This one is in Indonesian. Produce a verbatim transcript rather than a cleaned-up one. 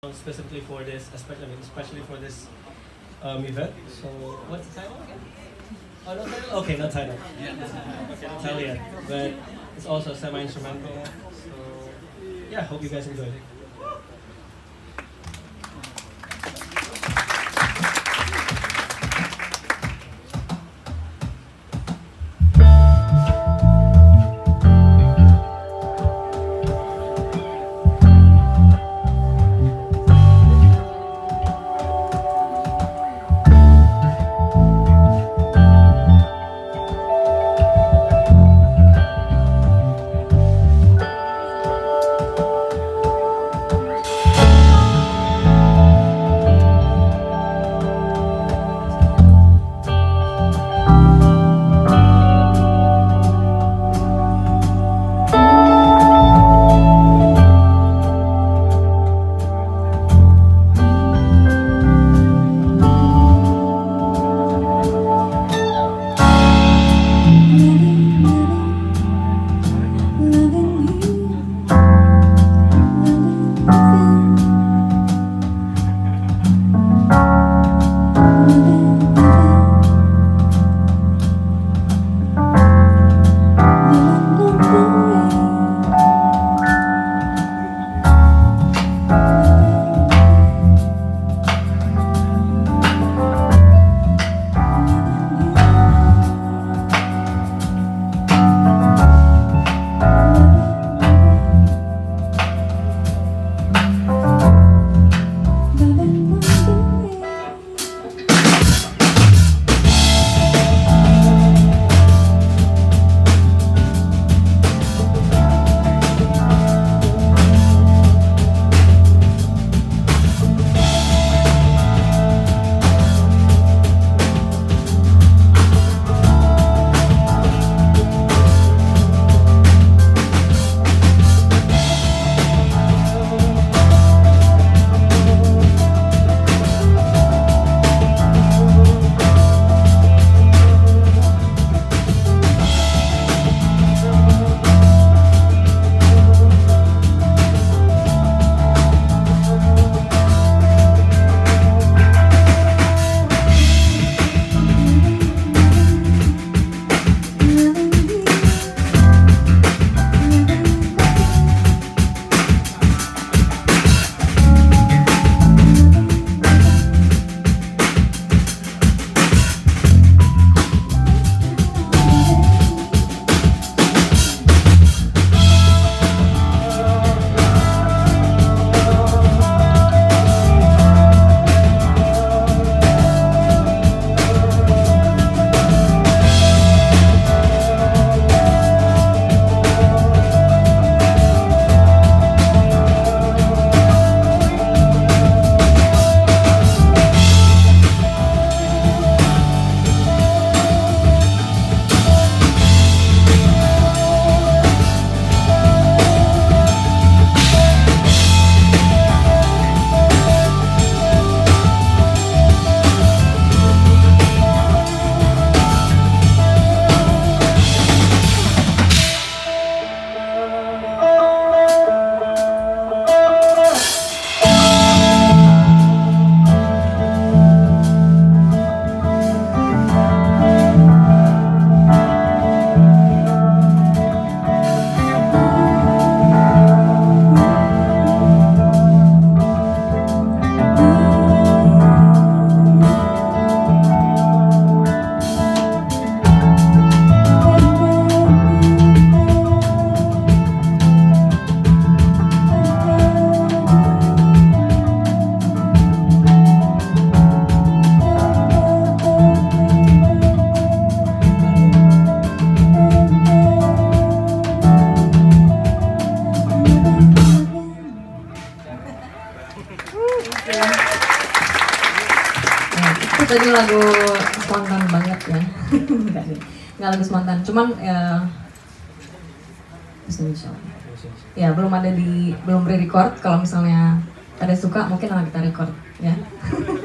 specifically for this, especially, I mean, especially for this um, event. So, what's the title again? Oh, no title? Okay, no title. Okay, no title yet. But it's also semi-instrumental. So, yeah, hope you guys enjoy it. Tadi lagu spontan banget ya. Enggak nih, enggak lagu spontan. Cuman ya, ya belum ada di belum pre-record. Kalau misalnya ada suka mungkin akan kita record ya.